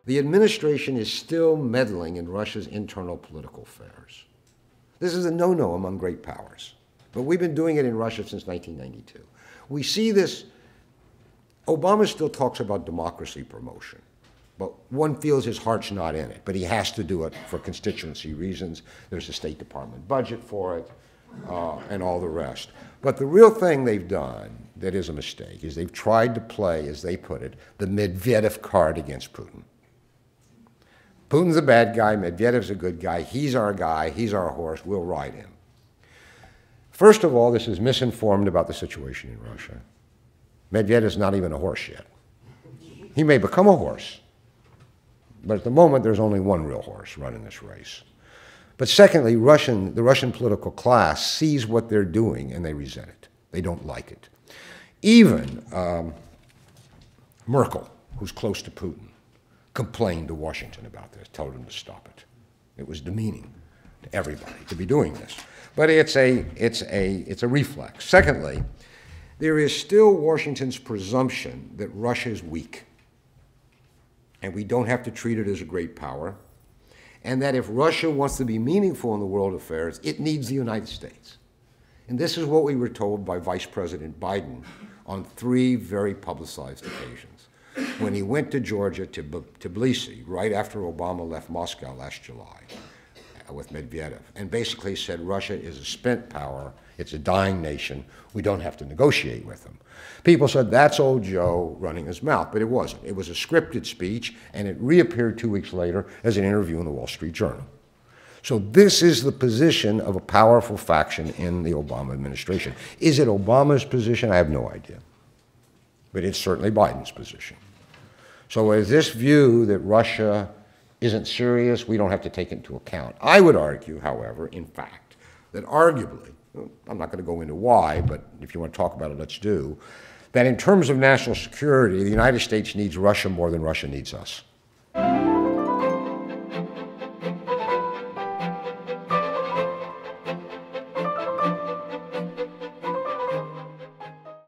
the administration is still meddling in Russia's internal political affairs. This is a no-no among great powers. But we've been doing it in Russia since 1992. We see this. Obama still talks about democracy promotion, but one feels his heart's not in it. But he has to do it for constituency reasons. There's a State Department budget for it, and all the rest. But the real thing they've done that is a mistake is they've tried to play, as they put it, the Medvedev card against Putin. Putin's a bad guy, Medvedev's a good guy, he's our horse, we'll ride him. First of all, this is misinformed about the situation in Russia. Medvedev's not even a horse yet. He may become a horse, but at the moment there's only one real horse running this race. But secondly, the Russian political class sees what they're doing and they resent it. They don't like it. Even Merkel, who's close to Putin, complained to Washington about this, told him to stop it. It was demeaning to everybody to be doing this. But it's a reflex. Secondly, there is still Washington's presumption that Russia is weak, and we don't have to treat it as a great power, and that if Russia wants to be meaningful in the world affairs, it needs the United States. And this is what we were told by Vice President Biden on 3 very publicized occasions. When he went to Georgia, to Tbilisi, right after Obama left Moscow last July with Medvedev, and basically said Russia is a spent power, it's a dying nation, we don't have to negotiate with them. People said, that's old Joe running his mouth, but it wasn't. It was a scripted speech, and it reappeared 2 weeks later as an interview in the Wall Street Journal. So this is the position of a powerful faction in the Obama administration. Is it Obama's position? I have no idea. But it's certainly Biden's position. So is this view that Russia isn't serious, we don't have to take it into account? I would argue, however, in fact, that arguably, I'm not going to go into why, but if you want to talk about it, let's do, that in terms of national security, the United States needs Russia more than Russia needs us.